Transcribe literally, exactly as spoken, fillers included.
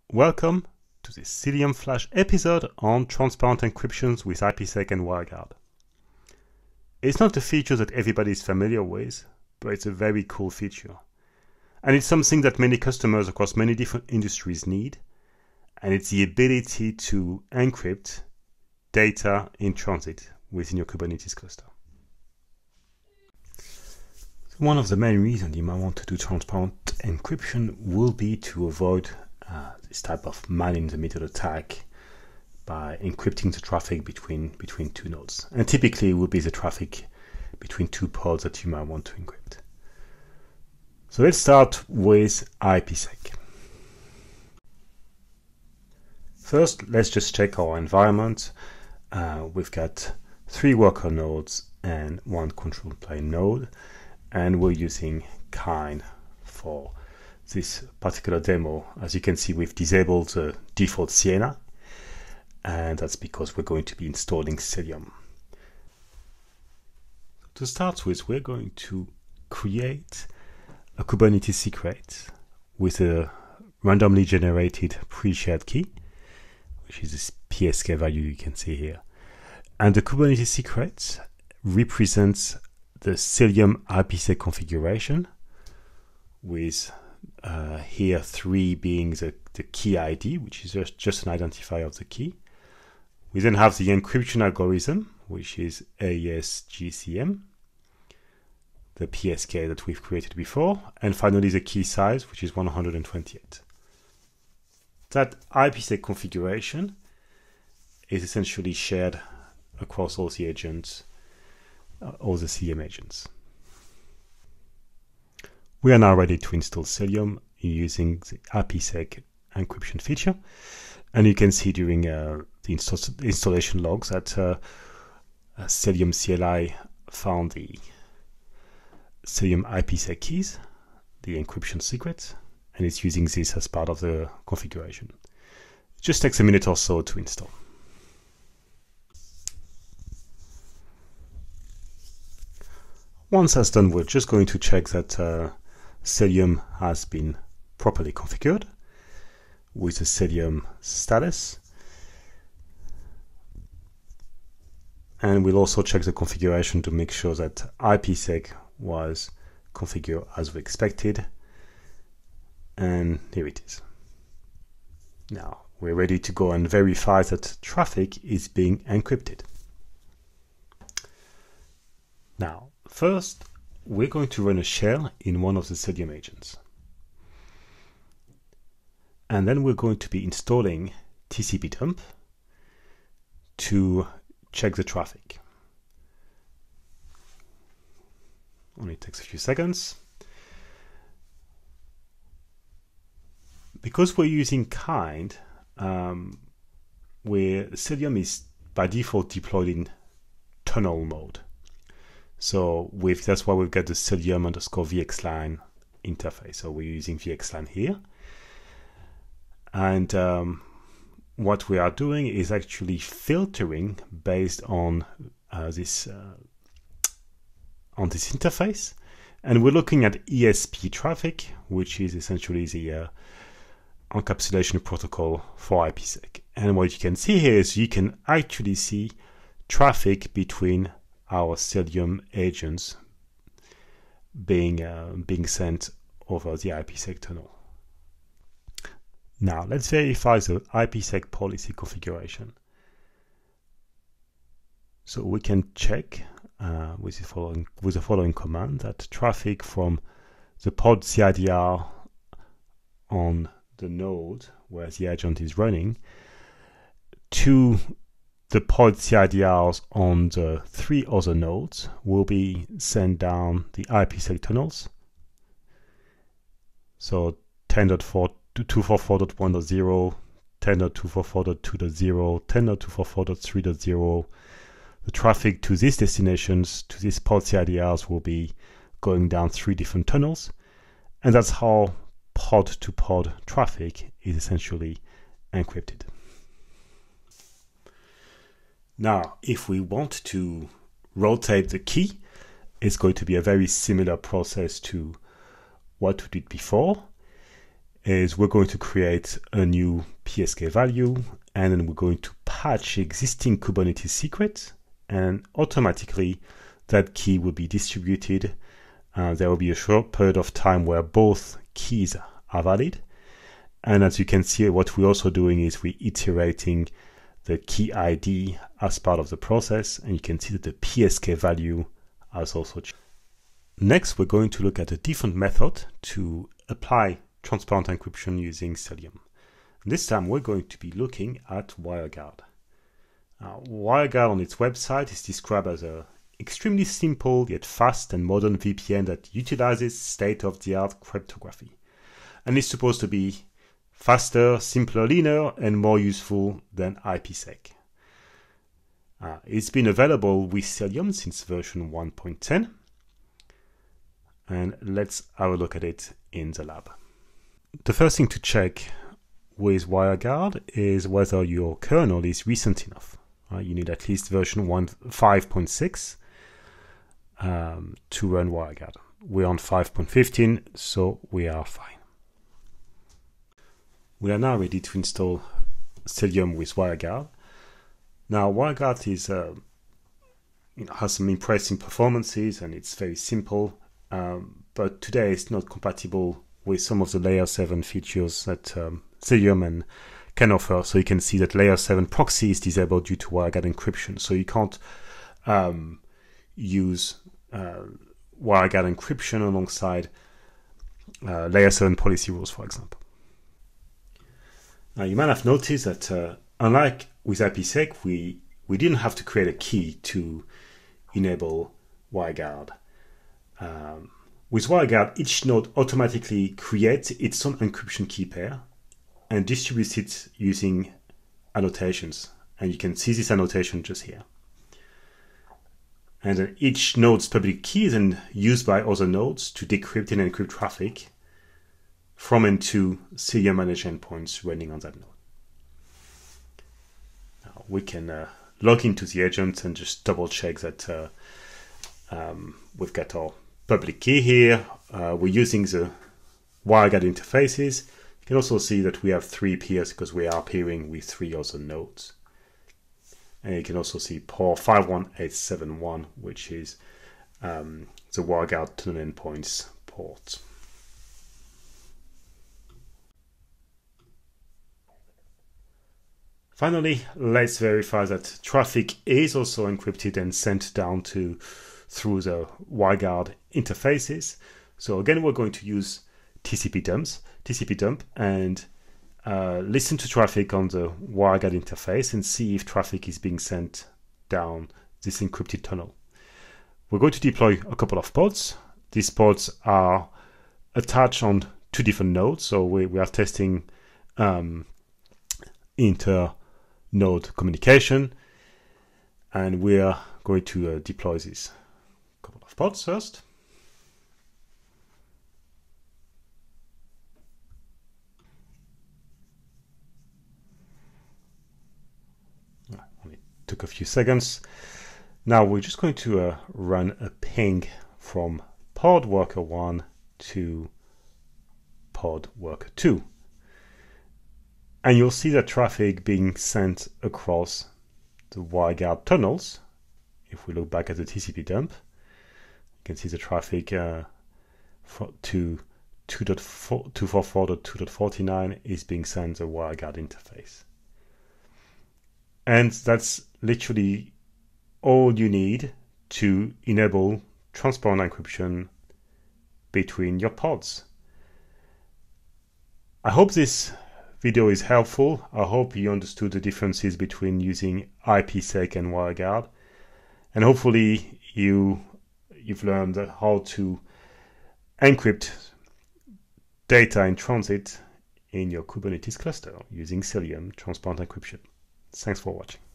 Welcome to this Cilium Flash episode on transparent encryptions with IPsec and WireGuard. It's not a feature that everybody is familiar with, but it's a very cool feature. And it's something that many customers across many different industries need, and it's the ability to encrypt data in transit within your Kubernetes cluster. One of the main reasons you might want to do transparent encryption will be to avoid uh, this type of man-in-the-middle attack by encrypting the traffic between, between two nodes. And typically it will be the traffic between two pods that you might want to encrypt. So let's start with IPsec. First, let's just check our environment. Uh, we've got three worker nodes and one control plane node, and we're using Kind for this particular demo. As you can see, we've disabled the default Sienna, and that's because we're going to be installing Cilium. To start with, we're going to create a Kubernetes secret with a randomly generated pre-shared key, which is this P S K value you can see here. And the Kubernetes secret represents the Cilium IPsec configuration, with uh, here three being the, the key I D, which is just, just an identifier of the key. We then have the encryption algorithm, which is A E S G C M, the P S K that we've created before, and finally the key size, which is one hundred twenty-eight. That IPsec configuration is essentially shared across all the agents, uh, all the Cilium agents. We are now ready to install Cilium using the IPsec encryption feature, and you can see during uh, the insta installation logs that uh, uh, Cilium C L I found the Cilium IPsec keys, the encryption secret, and it's using this as part of the configuration. It just takes a minute or so to install. Once that's done, we're just going to check that uh, Cilium has been properly configured with the Cilium status. And we'll also check the configuration to make sure that IPsec was configured as we expected. And here it is. Now we're ready to go and verify that traffic is being encrypted. Now, first, we're going to run a shell in one of the Cilium agents. And then we're going to be installing T C P dump to check the traffic. Only takes a few seconds. Because we're using Kind, um, where Cilium is by default deployed in tunnel mode. So with, that's why we've got the Cilium underscore vxline interface. So we're using vxline here. And um, what we are doing is actually filtering based on uh, this uh, on this interface. And we're looking at E S P traffic, which is essentially the uh, encapsulation protocol for IPsec. And what you can see here is you can actually see traffic between our Cilium agents being uh, being sent over the IPsec tunnel. Now let's verify the IPsec policy configuration. So we can check uh, with the following with the following command that traffic from the pod C I D R on the node where the agent is running to the pod C I D Rs on the three other nodes will be sent down the IPsec tunnels. So ten dot two forty-four dot one dot zero, ten dot two forty-four dot two dot zero, ten dot two forty-four dot three dot zero. The traffic to these destinations, to these pod C I D Rs, will be going down three different tunnels. And that's how pod-to-pod traffic is essentially encrypted. Now, if we want to rotate the key, it's going to be a very similar process to what we did before. is we're going to create a new P S K value, and then we're going to patch existing Kubernetes secret, and automatically that key will be distributed. Uh, there will be a short period of time where both keys are valid. And as you can see, what we're also doing is we're iterating the key I D as part of the process, and you can see that the P S K value has also changed. Next, we're going to look at a different method to apply transparent encryption using Cilium. This time, we're going to be looking at WireGuard. Now, WireGuard on its website is described as an extremely simple yet fast and modern V P N that utilizes state-of-the-art cryptography, and is supposed to be faster, simpler, leaner, and more useful than IPsec. Uh, it's been available with Cilium since version one point ten, and let's have a look at it in the lab. The first thing to check with WireGuard is whether your kernel is recent enough. Uh, you need at least version five point six um, to run WireGuard. We're on five point fifteen, so we are fine. We are now ready to install Cilium with WireGuard. Now, WireGuard is uh, you know, has some impressive performances, and it's very simple, um, but today it's not compatible with some of the layer seven features that um, Cilium and can offer. So you can see that layer seven proxy is disabled due to WireGuard encryption. So you can't um, use uh, WireGuard encryption alongside uh, layer seven policy rules, for example. Now you might have noticed that uh, unlike with IPsec, we, we didn't have to create a key to enable WireGuard. Um, with WireGuard, each node automatically creates its own encryption key pair and distributes it using annotations. And you can see this annotation just here. And then each node's public key is then used by other nodes to decrypt and encrypt traffic from and to Cilium managed endpoints running on that node. Now we can uh, log into the agent and just double check that uh, um, we've got our public key here. Uh, we're using the WireGuard interfaces. You can also see that we have three peers because we are peering with three other nodes. And you can also see port five one eight seven one, which is um, the WireGuard tunnel endpoints port. Finally, let's verify that traffic is also encrypted and sent down to through the WireGuard interfaces. So again, we're going to use T C P dumps, T C P dump, and uh, listen to traffic on the WireGuard interface and see if traffic is being sent down this encrypted tunnel. We're going to deploy a couple of pods. These pods are attached on two different nodes, so we, we are testing um, inter-node communication, and we are going to uh, deploy this couple of pods first. Only took a few seconds. Now we're just going to uh, run a ping from pod worker one to pod worker two. And you'll see the traffic being sent across the WireGuard tunnels. If we look back at the T C P dump, you can see the traffic uh, to two dot forty-four dot two dot forty-nine is being sent to the WireGuard interface. And that's literally all you need to enable transparent encryption between your pods. I hope this video is helpful. I hope you understood the differences between using IPsec and WireGuard, and hopefully you you've learned how to encrypt data in transit in your Kubernetes cluster using Cilium Transparent Encryption. Thanks for watching.